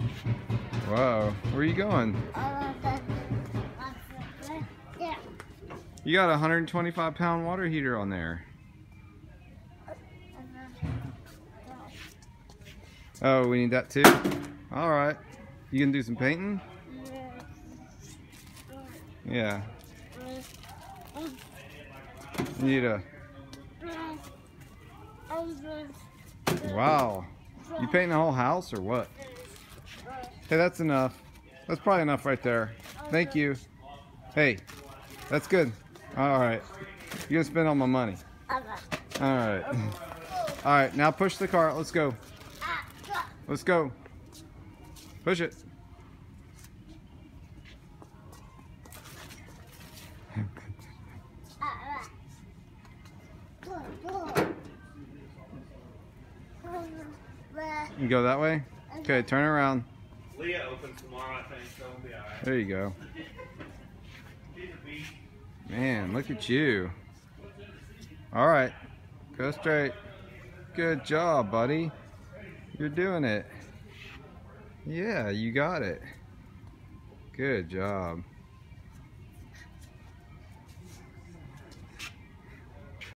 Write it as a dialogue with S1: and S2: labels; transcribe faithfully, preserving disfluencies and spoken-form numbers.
S1: Whoa, where are you going? You got a one hundred twenty-five pound water heater on there. Oh, we need that too? Alright. You gonna do some painting? Yeah. You need a... Wow. You painting the whole house or what? Hey, that's enough. That's probably enough right there. Thank you. Hey, that's good. Alright. You're gonna spend all my money. Alright. Alright, now push the cart. Let's go. Let's go. Push it. You go that way? Okay, turn around.
S2: Leah opens tomorrow, I think, so it'll be alright.
S1: There you go. Man, look at you. Alright, go straight. Good job, buddy. You're doing it. Yeah, you got it. Good job.